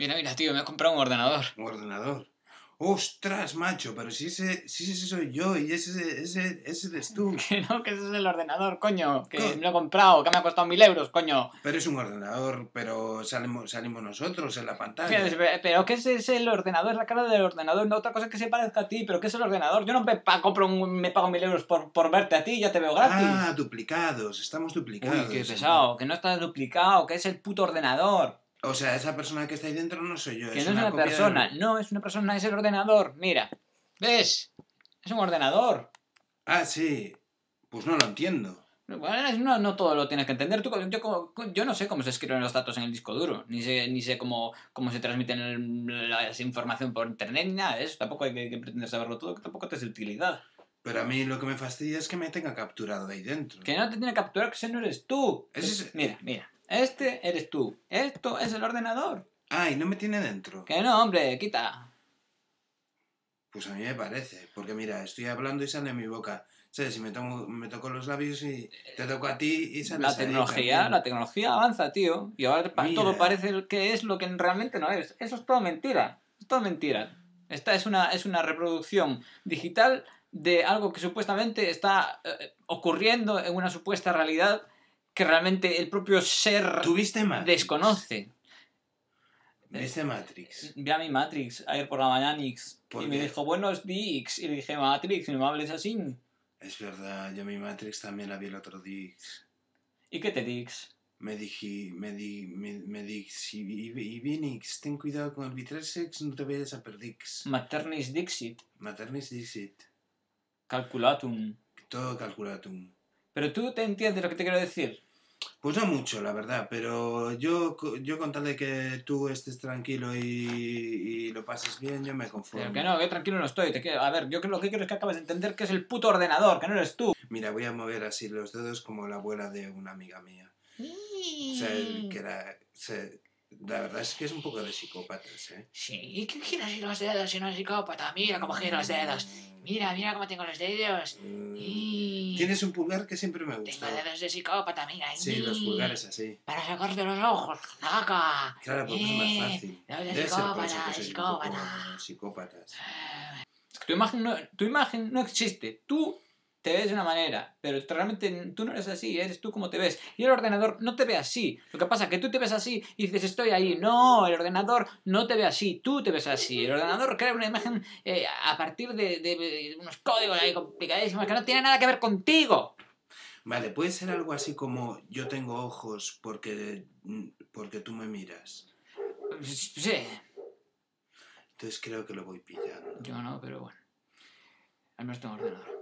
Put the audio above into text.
Mira, tío, me he comprado un ordenador. ¿Un ordenador? ¡Ostras, macho! Pero si ese soy yo y ese eres tú. Que no, que ese es el ordenador, coño. Que me lo he comprado, que me ha costado 1000 euros, coño. Pero es un ordenador, pero salimos nosotros en la pantalla. Pero ¿qué es el ordenador? Es la cara del ordenador. No otra cosa que se parezca a ti. ¿Pero qué es el ordenador? Yo no me pago 1000 euros por verte a ti, ya te veo gratis. Ah, duplicados. Estamos duplicados. Uy, qué pesado. Que no estás duplicado, que es el puto ordenador. O sea, esa persona que está ahí dentro no soy yo. Que no es una persona. No es una persona, es el ordenador. Mira. ¿Ves? Es un ordenador. Ah, sí. Pues no lo entiendo. Bueno, no todo lo tienes que entender. Yo no sé cómo se escriben los datos en el disco duro. Ni sé cómo se transmiten la información por internet ni nada de eso. Tampoco hay que pretender saberlo todo, que tampoco te es de utilidad. Pero a mí lo que me fastidia es que me tenga capturado ahí dentro. Que no te tiene que capturar, que ese no eres tú. Mira. Este eres tú. Esto es el ordenador. Ah, y no me tiene dentro. Que no, hombre, quita. Pues a mí me parece. Porque mira, estoy hablando y sale en mi boca. ¿Sabes? Si me toco los labios y te toco a ti y sales la tecnología avanza, tío. Y ahora todo parece que es lo que realmente no es. Eso es todo mentira. Es todo mentira. Esta es una reproducción digital de algo que supuestamente está ocurriendo en una supuesta realidad que realmente el propio ser desconoce. ¿Viste Matrix? Vi a mi Matrix ayer por la mañana y me dijo, buenos días. Y le dije, Matrix, no me hables así. Es verdad, yo mi Matrix también la vi el otro día. ¿Y qué te digs? Me dije, y Vinix, ten cuidado con el Vitresex, no te vayas a perder. Maternis Dixit. Maternis Dixit. Calculatum. Todo calculatum. ¿Pero tú te entiendes lo que te quiero decir? Pues no mucho, la verdad, pero yo con tal de que tú estés tranquilo y lo pases bien, yo me conformo. Pero que no, que tranquilo no estoy. A ver, yo lo que quiero es que acabes de entender que es el puto ordenador, que no eres tú. Mira, voy a mover así los dedos como la abuela de una amiga mía. O sea, la verdad es que es un poco de psicópatas, ¿eh? Sí, ¿qué gira así los dedos si no es psicópata? Mira cómo gira los dedos. Mira cómo tengo los dedos. Tienes un pulgar que siempre me gusta. Tengo dedos de psicópata, mira. Sí, los pulgares así. Para sacarte los ojos, ¡zaca! Claro, porque es más fácil. Debe ser por eso que soy psicópatas. Es que tu imagen no existe. Tú te ves de una manera, pero realmente tú no eres así, eres tú como te ves. Y el ordenador no te ve así. Lo que pasa es que tú te ves así y dices, estoy ahí. No, el ordenador no te ve así, tú te ves así. El ordenador crea una imagen a partir de unos códigos ahí complicadísimos que no tienen nada que ver contigo. Vale, puede ser algo así como yo tengo ojos porque tú me miras. Sí. Entonces creo que lo voy pillando. Yo no, pero bueno. Al menos tengo ordenador.